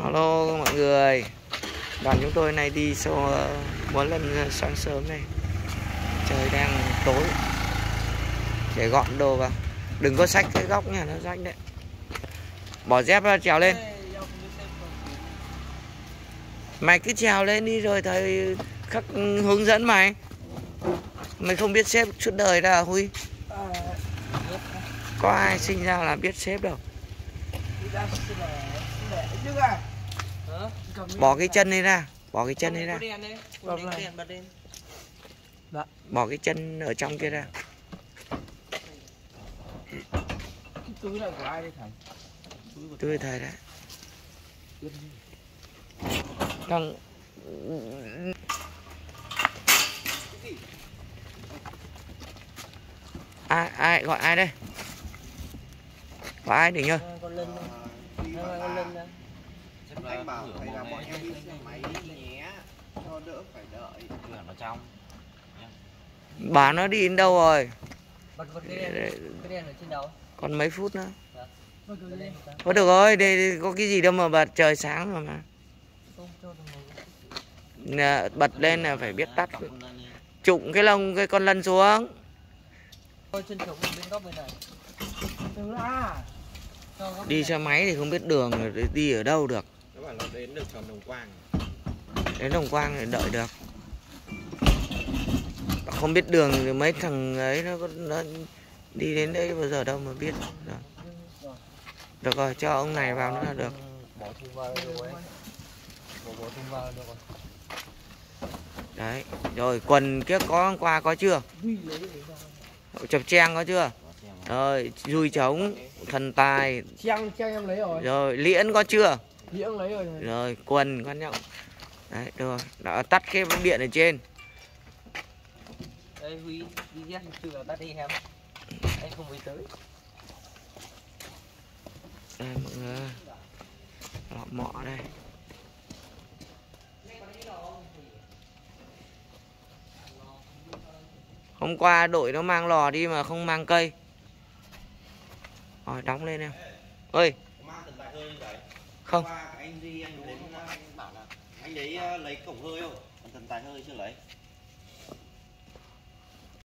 Hello mọi người, đoàn chúng tôi này đi sau mỗi lần sáng sớm này, trời đang tối, để gọn đồ vào, đừng có xách cái góc nha, nó rách đấy. Bỏ dép ra trèo lên. Mày cứ trèo lên đi rồi thầy khắc hướng dẫn mày. Mày không biết xếp suốt đời đâu Huy. Có ai sinh ra là biết xếp đâu. Bỏ cái chân này ra, bỏ cái chân này ra. Bỏ cái chân ở trong kia ra. Túi này của ai đây thầy? Túi thầy đấy. Thằng ai gọi ai đây? Gọi ai để nhờ? Con Linh đây. Con Linh đây. Anh bảo thầy là bọn em đi xe máy nhé, cho đỡ phải đợi. Nó trong. Bà nó đi đến đâu rồi? Bật cái đèn ở trên đầu. Còn mấy phút nữa. Dạ. Thôi được rồi, đây có cái gì đâu mà bật, trời sáng rồi mà. Nè, bật lên là phải biết tắt. Trụng cái lông cái con lân xuống. Chân trống bên góc bên này. Đi xe máy thì không biết đường rồi đi ở đâu được. Nó bảo nó đến được tròn Đồng Quang. Đến Đồng Quang thì đợi được. Không biết đường thì mấy thằng ấy nó đi đến đấy bao giờ đâu mà biết. Được rồi, cho ông này vào nữa là được. Đấy, rồi quần kia có hôm qua có chưa? Chập trang có chưa? Rồi, dùi trống, thần tài. Trang em lấy rồi. Rồi, liễn có chưa? Liễn lấy rồi. Rồi, quần quan trọng. Đấy, được rồi, đã tắt cái điện ở trên. Đây Huy đi ghét chưa là tắt đi em. Anh không đi tới. Đây mọi người. Lọ mọ đây. Hôm qua đội nó mang lò đi mà không mang cây. Rồi đóng lên em. Ơi. Không. Anh Duy anh đến bảo là anh đấy lấy cổng hơi không? Còn thần tài hơi chưa lấy.